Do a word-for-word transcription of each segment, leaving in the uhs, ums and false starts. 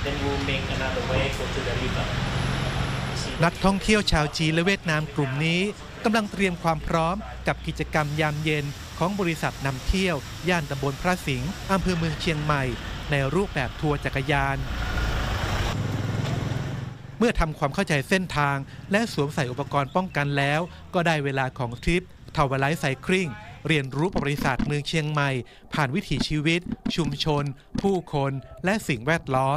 Then we'll make another way go to the river. นักท่องเที่ยวชาวจีนและเวียดนามกลุ่มนี้กำลังเตรียมความพร้อมกับกิจกรรมยามเย็นของบริษัทนำเที่ยวย่านตำบลพระสิงห์อำเภอเมืองเชียงใหม่ในรูปแบบทัวร์จักรยานเมื่อทำความเข้าใจเส้นทางและสวมใส่อุปกรณ์ป้องกันแล้วก็ได้เวลาของทริปทาวเวอร์ไลฟ์ไซคลิงเรียนรู้ประวัติศาสตร์เมืองเชียงใหม่ผ่านวิถีชีวิตชุมชนผู้คนและสิ่งแวดล้อม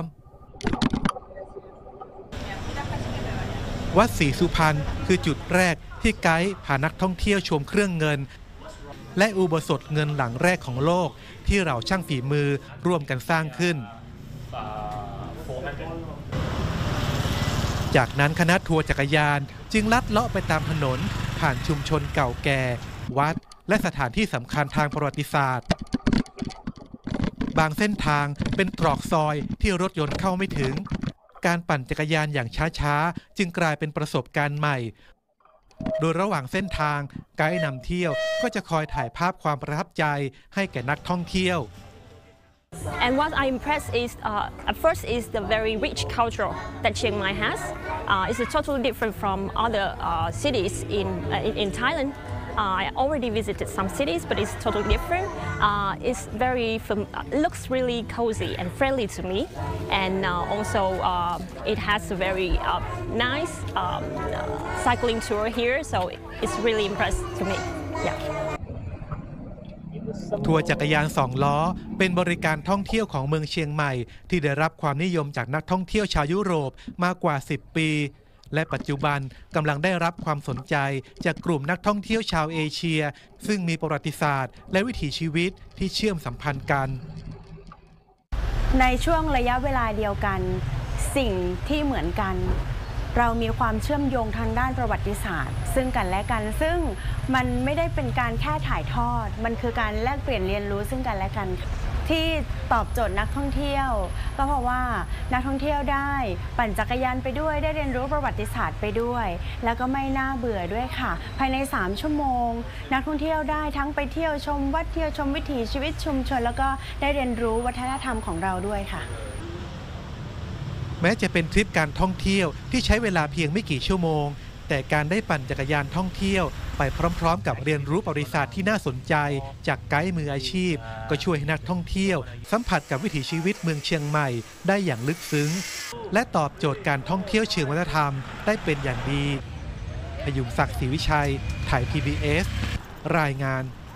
วัดศรีสุพรรณคือจุดแรกที่ไกด์พานักท่องเที่ยวชมเครื่องเงินและอุโบสถเงินหลังแรกของโลกที่เราช่างฝีมือร่วมกันสร้างขึ้นจากนั้นคณะทัวร์จักรยานจึงลัดเลาะไปตามถนนผ่านชุมชนเก่าแก่วัดและสถานที่สำคัญทางประวัติศาสตร์บางเส้นทางเป็นตรอกซอยที่รถยนต์เข้าไม่ถึงการปั่นจักรยานอย่างช้าๆจึงกลายเป็นประสบการณ์ใหม่โดยระหว่างเส้นทางไกด์นำเที่ยวก็จะคอยถ่ายภาพความประทับใจให้แก่นักท่องเที่ยว And what I'm impressed is, uh, at first, is the very rich culture that Chiang Mai has. Uh, it's totally different from other uh, cities in, uh, in in Thailand. Uh, I already visited some cities, but it's totally different. Uh, it's very, it looks really cozy and friendly to me, and uh, also uh, it has a very uh, nice um, cycling tour here. So it's really impressed to me. Yeah. ทัวร์จักรยานสองล้อเป็นบริการท่องเที่ยวของเมืองเชียงใหม่ที่ได้รับความนิยมจากนักท่องเที่ยวชาวยุโรปมากกว่าสิบปีและปัจจุบันกำลังได้รับความสนใจจากกลุ่มนักท่องเที่ยวชาวเอเชียซึ่งมีประวัติศาสตร์และวิถีชีวิตที่เชื่อมสัมพันธ์กันในช่วงระยะเวลาเดียวกันสิ่งที่เหมือนกันเรามีความเชื่อมโยงทางด้านประวัติศาสตร์ซึ่งกันและกันซึ่งมันไม่ได้เป็นการแค่ถ่ายทอดมันคือการแลกเปลี่ยนเรียนรู้ซึ่งกันและกันที่ตอบโจทย์นักท่องเที่ยวก็เพราะว่านักท่องเที่ยวได้ปั่นจักรยานไปด้วยได้เรียนรู้ประวัติศาสตร์ไปด้วยแล้วก็ไม่น่าเบื่อด้วยค่ะภายในสามชั่วโมงนักท่องเที่ยวได้ทั้งไปเที่ยวชมวัดเที่ยวชมวิถีชีวิตชุมชนแล้วก็ได้เรียนรู้วัฒนธรรมของเราด้วยค่ะแม้จะเป็นทริปการท่องเที่ยวที่ใช้เวลาเพียงไม่กี่ชั่วโมงแต่การได้ปั่นจักรยานท่องเที่ยวไปพร้อมๆกับเรียนรู้ประวัติศาสตร์ที่น่าสนใจจากไกด์มืออาชีพก็ช่วยให้นักท่องเที่ยวสัมผัสกับวิถีชีวิตเมืองเชียงใหม่ได้อย่างลึกซึ้งและตอบโจทย์การท่องเที่ยวเชิงวัฒนธรรมได้เป็นอย่างดีพยุงศักดิ์ศรีวิชัยไทย พี บี เอส รายงาน